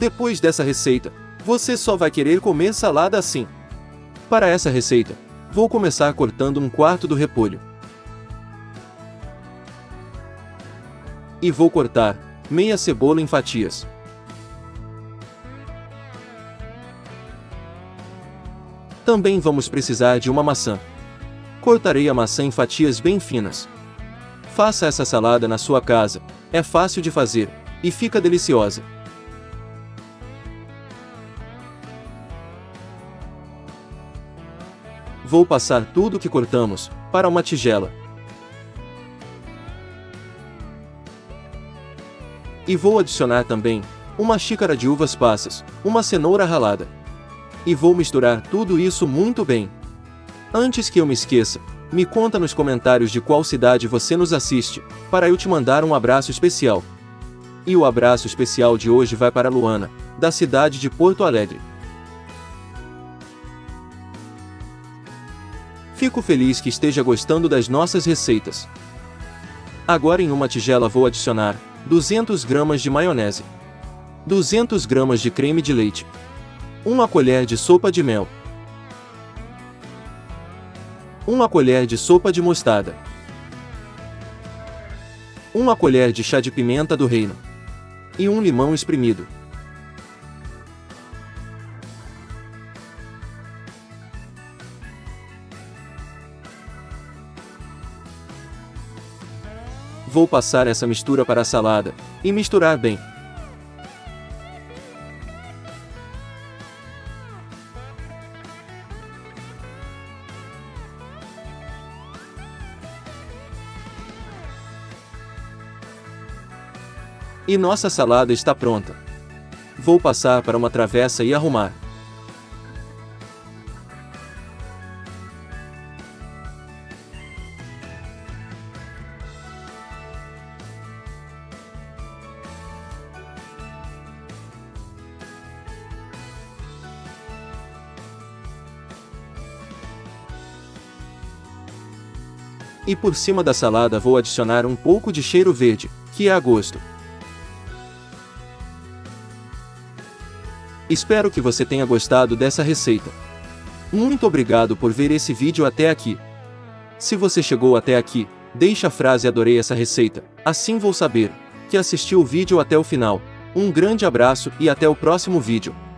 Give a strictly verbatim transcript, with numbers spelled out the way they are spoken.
Depois dessa receita, você só vai querer comer salada assim. Para essa receita, vou começar cortando um quarto do repolho. E vou cortar meia cebola em fatias. Também vamos precisar de uma maçã. Cortarei a maçã em fatias bem finas. Faça essa salada na sua casa, é fácil de fazer, e fica deliciosa. Vou passar tudo que cortamos para uma tigela. E vou adicionar também uma xícara de uvas passas, uma cenoura ralada. E vou misturar tudo isso muito bem. Antes que eu me esqueça, me conta nos comentários de qual cidade você nos assiste, para eu te mandar um abraço especial. E o abraço especial de hoje vai para Luana, da cidade de Porto Alegre. Fico feliz que esteja gostando das nossas receitas. Agora em uma tigela vou adicionar duzentas gramas de maionese, duzentas gramas de creme de leite, uma colher de sopa de mel, uma colher de sopa de mostarda, uma colher de chá de pimenta do reino e um limão espremido. Vou passar essa mistura para a salada e misturar bem. E nossa salada está pronta. Vou passar para uma travessa e arrumar. E por cima da salada vou adicionar um pouco de cheiro verde, que é a gosto. Espero que você tenha gostado dessa receita. Muito obrigado por ver esse vídeo até aqui. Se você chegou até aqui, deixe a frase "adorei essa receita", assim vou saber que assistiu o vídeo até o final. Um grande abraço e até o próximo vídeo.